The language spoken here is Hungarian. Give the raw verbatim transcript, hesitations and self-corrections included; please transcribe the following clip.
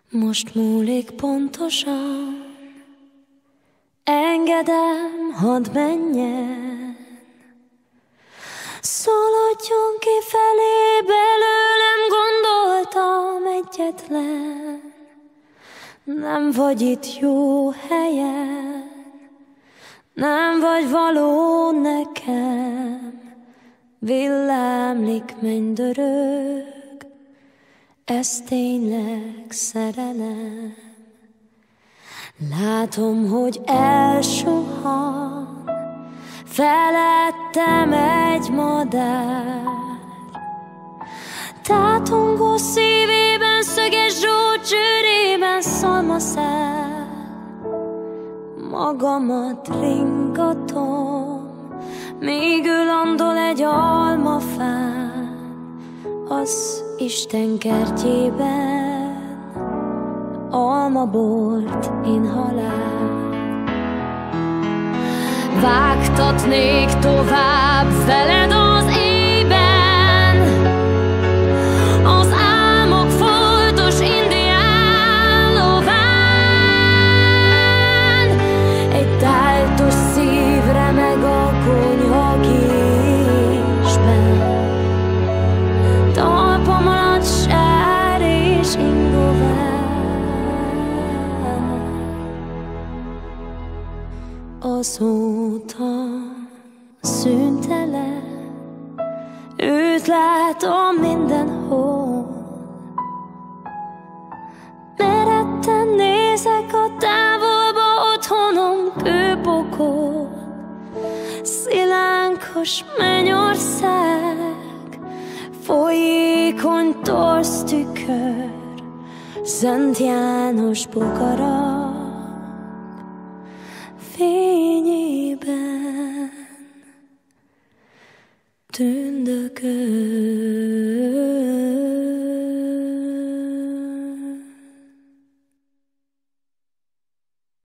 Most múlik pontosan, engedem, hadd menjen. Szaladjon ki felé, belőlem gondoltam egyetlen. Nem vagy itt jó helyen, nem vagy való nekem. Villámlik mennydörög, ez tényleg szerelem. Látom, hogy elsuhan felettem egy madár. Tátongó szívében, szöges zsó csőrében szalmaszál. Magamat ringatom, míg ő landol egy almafán. Az Isten kertjében almabort inhalál. Vágtatnék tovább veled az éjben, az álmok foltos indián lován. Egy táltos szív remeg a konyha késben, talpam alatt sár és ingovár. Azóta szüntelen őt látom mindenhol. Meretten nézek a távolba, otthonom kőpokol. Szilánkos mennyország, folyékony torz tükör, Szent János bogarak fényében tündököl.